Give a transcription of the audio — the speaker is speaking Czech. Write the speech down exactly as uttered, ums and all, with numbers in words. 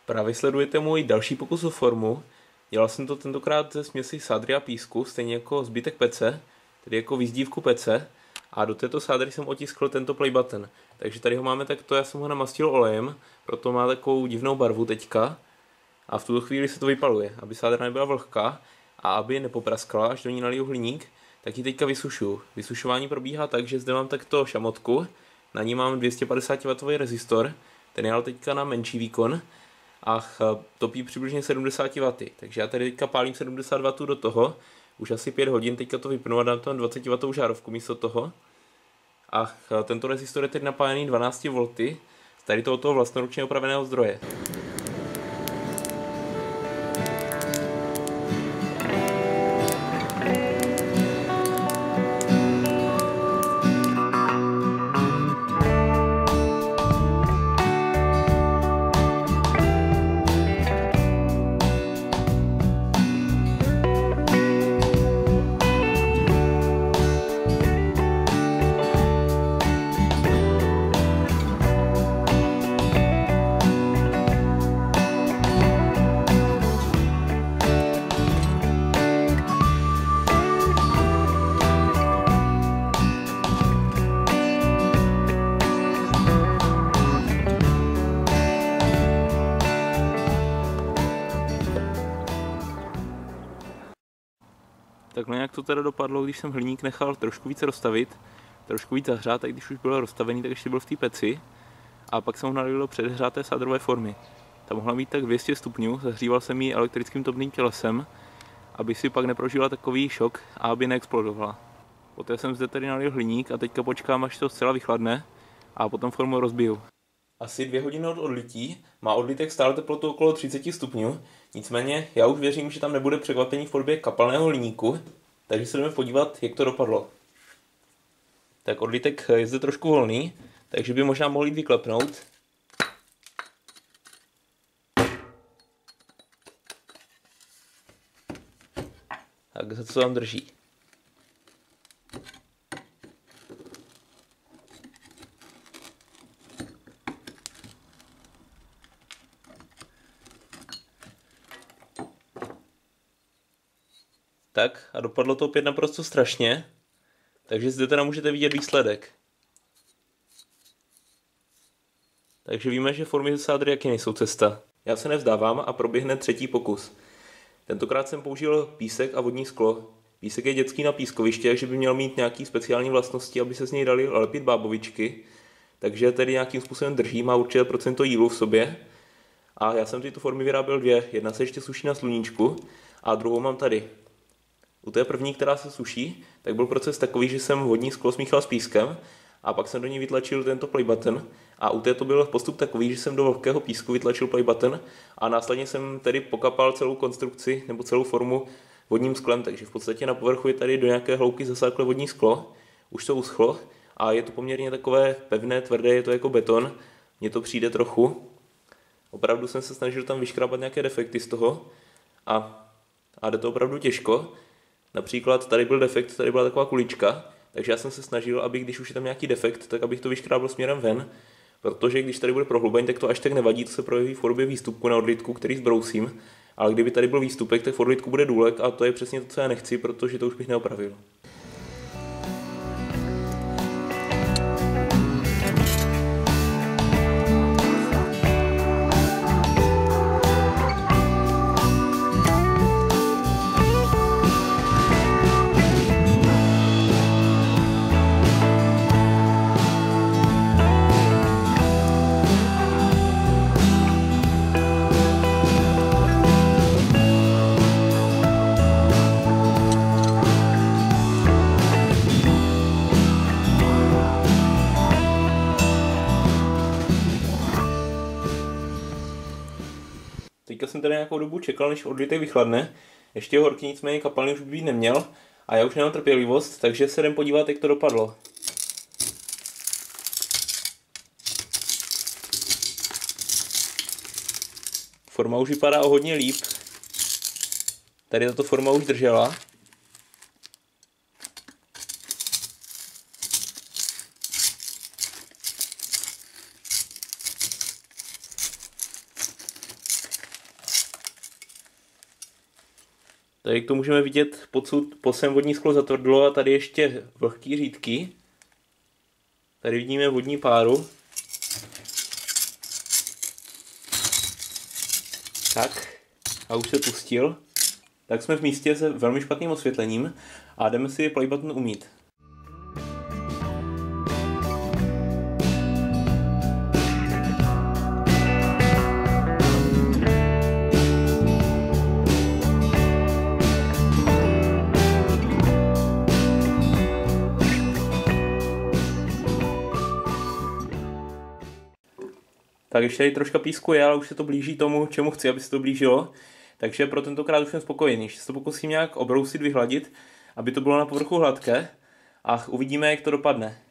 Právě sledujete můj další pokus o formu. Dělal jsem to tentokrát ze směsi sádry a písku, stejně jako zbytek pece, tedy jako výzdívku pece. A do této sádry jsem otiskl tento play button. Takže tady ho máme takto, já jsem ho namastil olejem, proto má takovou divnou barvu teďka. A v tuto chvíli se to vypaluje, aby sádra nebyla vlhká a aby nepopraskla, až do ní naliju hliník, tak ji teďka vysušuju. Vysušování probíhá tak, že zde mám takto šamotku, na ní mám dvě stě padesát wattů rezistor, ten je ale teďka na menší výkon a topí přibližně sedmdesát wattů. Takže já tady teďka pálím sedmdesát wattů do toho, už asi pět hodin, teďka to vypnu a dám tam dvacet wattů žárovku místo toho. A tento rezistor je teď napájený dvanáct volty z tady tohoto vlastnoručně opraveného zdroje. Takhle nějak to teda dopadlo, když jsem hliník nechal trošku více rozstavit, trošku víc zahřát, a když už byl rozstavený, tak ještě byl v té peci. A pak jsem ho nalil do předhřáté sádrové formy. Ta mohla mít tak dvě stě stupňů, zahříval jsem ji elektrickým topným tělesem, aby si pak neprožila takový šok a aby neexplodovala. Poté jsem zde tedy nalil hliník a teďka počkám, až to zcela vychladne a potom formu rozbiju. Asi dvě hodiny od odlití, má odlitek stále teplotu okolo třicet stupňů, nicméně já už věřím, že tam nebude překvapení v podobě kapalného hliníku, takže se jdeme podívat, jak to dopadlo. Tak odlitek je zde trošku volný, takže by možná mohl jít vyklepnout. Tak za co vám drží. Tak a dopadlo to opět naprosto strašně, takže zde teda můžete vidět výsledek. Takže víme, že formy ze sádry jaký nejsou cesta. Já se nevzdávám a proběhne třetí pokus. Tentokrát jsem použil písek a vodní sklo. Písek je dětský na pískoviště, takže by měl mít nějaký speciální vlastnosti, aby se z něj dali lepit bábovičky. Takže tedy nějakým způsobem drží, má určité procento jílu v sobě. A já jsem tyto formy vyráběl dvě. Jedna se ještě suší na sluníčku a druhou mám tady. U té první, která se suší, tak byl proces takový, že jsem vodní sklo smíchal s pískem a pak jsem do ní vytlačil tento play button a u této byl postup takový, že jsem do vlhkého písku vytlačil play button a následně jsem tedy pokapal celou konstrukci nebo celou formu vodním sklem, takže v podstatě na povrchu je tady do nějaké hloubky zasáklé vodní sklo, už to uschlo a je to poměrně takové pevné, tvrdé, je to jako beton, mně to přijde trochu. Opravdu jsem se snažil tam vyškrábat nějaké defekty z toho a, a jde to opravdu těžko. Například tady byl defekt, tady byla taková kulička, takže já jsem se snažil, aby když už je tam nějaký defekt, tak abych to vyškrábl směrem ven, protože když tady bude prohlubeň, tak to až tak nevadí, to se projeví v podobě výstupku na odlitku, který zbrousím, ale kdyby tady byl výstupek, tak v odlitku bude důlek a to je přesně to, co já nechci, protože to už bych neopravil. Teďka jsem tady nějakou dobu čekal, než odlitek vychladne. Ještě horký, nicméně kapalný už být neměl. A já už nemám trpělivost, takže se jdem podívat, jak to dopadlo. Forma už vypadá o hodně líp. Tady tato forma už držela. Tady to můžeme vidět podsud po sem vodní sklo zatvrdlo a tady ještě vlhký řídky. Tady vidíme vodní páru. Tak, a už se pustil. Tak jsme v místě se velmi špatným osvětlením a jdeme si play button umýt. Tak ještě tady troška písku je, ale už se to blíží tomu, čemu chci, aby se to blížilo. Takže pro tentokrát už jsem spokojený. Ještě se to pokusím nějak obrousit, vyhladit, aby to bylo na povrchu hladké. A uvidíme, jak to dopadne.